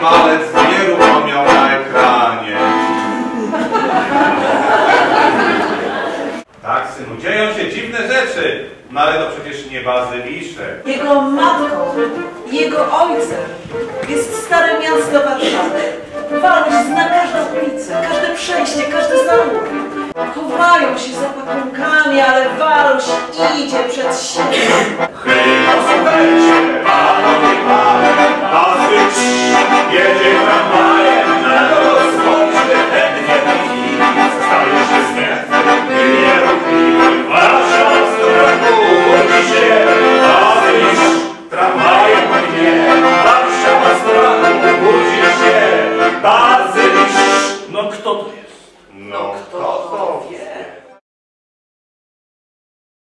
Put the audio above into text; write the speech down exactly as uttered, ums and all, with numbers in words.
palec nieruchomiał na ekranie. Tak, synu, dzieją się dziwne rzeczy, no ale to przecież nie bazyliszek. Jego matką i jego ojcem jest stare miasto Warszawy. Waluś zna każdą ulicę, każde przejście, każdy zaułek. Chowają się za pakunkami, ale Waluś idzie przed siebie. Hej, posłuchajcie!